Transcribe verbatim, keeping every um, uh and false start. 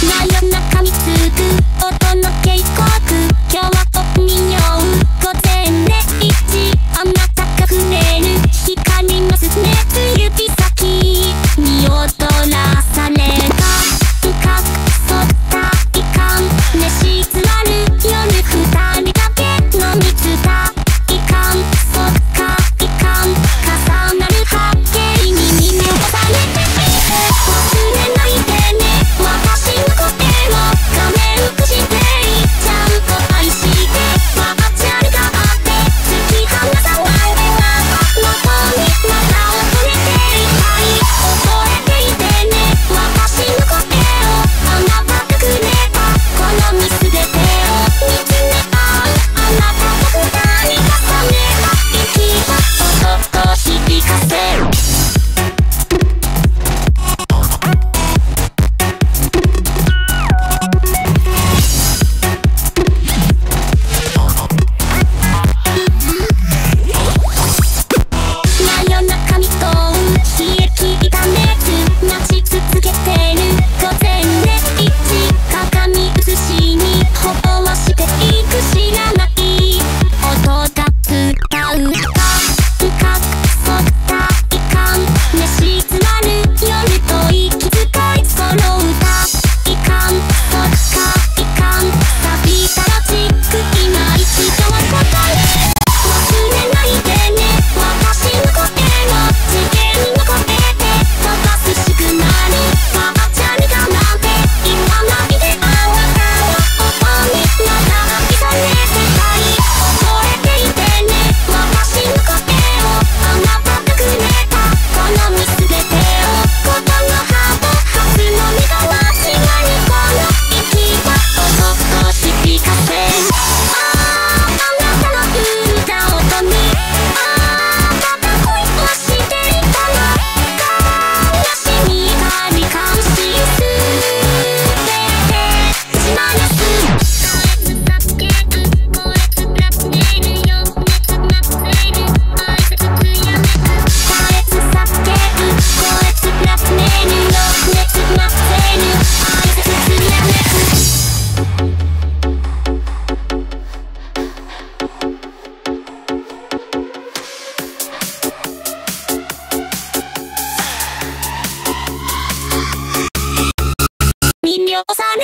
夜中につく音の警告、今日はお見よう午前れいじ、あなたが触れる光のすねつ指先に踊らされた、深くそったいかん熱し座る夜二人だけの水だ、いかんそっかいかん重なる波形に耳をされていて、忘れないでね私の声を画面くしてちゃんと愛してわかちゃるがあって突き放さないでな、元にまた遅れていたい、覚えていてね私の声をあなたがくれたこの身すべてを見つめ合う、あなたと二人重ねた息が音と響かせる真夜中に問う冷え切った熱待ち続けてる午前れいじ、鏡写しにほぼはしていく知らない音が伝うか、深くそったいかん熱し座る夜と息遣いそろうた、いかんそっかいかん錆びたロジック今一度は答え忘れないでね私の声を次元に残って飛ばすシグナルバーチャルだなんて言わないで、あなたを音にまた愛されてたい、覚えていてね私の声をあなたがくれたこの身すべてを言の葉と初の実が間違いこの息は音と響かせ、ああなたの生んだ音にあなた恋をしていたの悲しみが罹患しすべてしまいます叫ぶ声つらつねるよ熱なってる愛せつつやめく絶えず叫ぶ声つらつねるよ熱なってる愛せつつやめく魅了さ